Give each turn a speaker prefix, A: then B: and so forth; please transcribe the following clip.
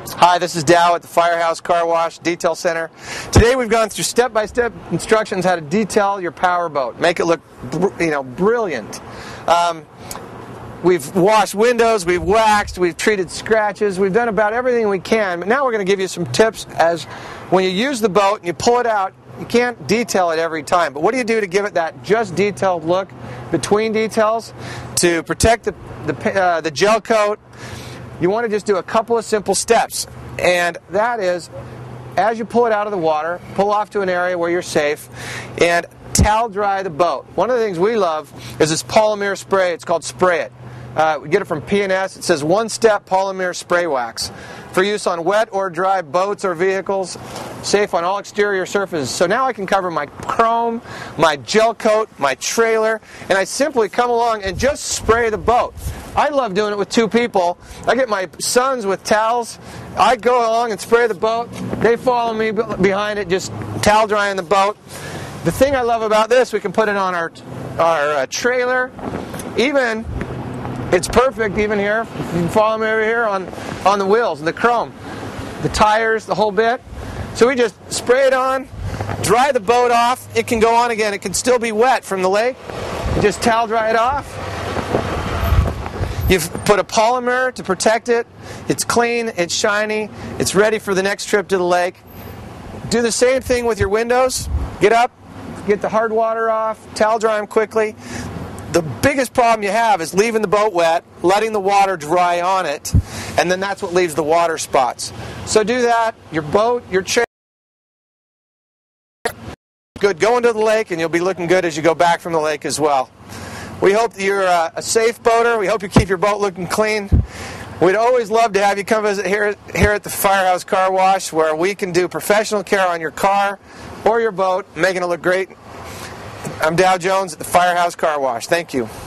A: Hi, this is Dow at the Firehouse Car Wash Detail Center. Today we've gone through step-by-step instructions how to detail your power boat, make it look, brilliant. We've washed windows, we've waxed, we've treated scratches, we've done about everything we can. But now we're going to give you some tips as when you use the boat and you pull it out, you can't detail it every time. But what do you do to give it that just detailed look between details to protect the gel coat? You want to just do a couple of simple steps, and that is, as you pull it out of the water, pull off to an area where you're safe, and towel dry the boat. One of the things we love is this polymer spray. It's called Spray It. We get it from P&S. It says one-step polymer spray wax for use on wet or dry boats or vehicles, safe on all exterior surfaces. So now I can cover my chrome, my gel coat, my trailer, and I simply come along and just spray the boat. I love doing it with two people. I get my sons with towels. I go along and spray the boat. They follow me behind it, just towel drying the boat. The thing I love about this, we can put it on our trailer. Even, it's perfect even here. You can follow me over here on the wheels, the chrome, the tires, the whole bit. So we just spray it on, dry the boat off. It can go on again. It can still be wet from the lake. You just towel dry it off. You've put a polymer to protect it. It's clean, it's shiny, it's ready for the next trip to the lake. Do the same thing with your windows. Get up, get the hard water off, towel dry them quickly. The biggest problem you have is leaving the boat wet, letting the water dry on it, and then that's what leaves the water spots. So do that. Your boat, your trailer, good. Go into the lake and you'll be looking good as you go back from the lake as well. We hope that you're a safe boater. We hope you keep your boat looking clean. We'd always love to have you come visit here at the Firehouse Car Wash, where we can do professional care on your car or your boat, making it look great. I'm Dow Jones at the Firehouse Car Wash. Thank you.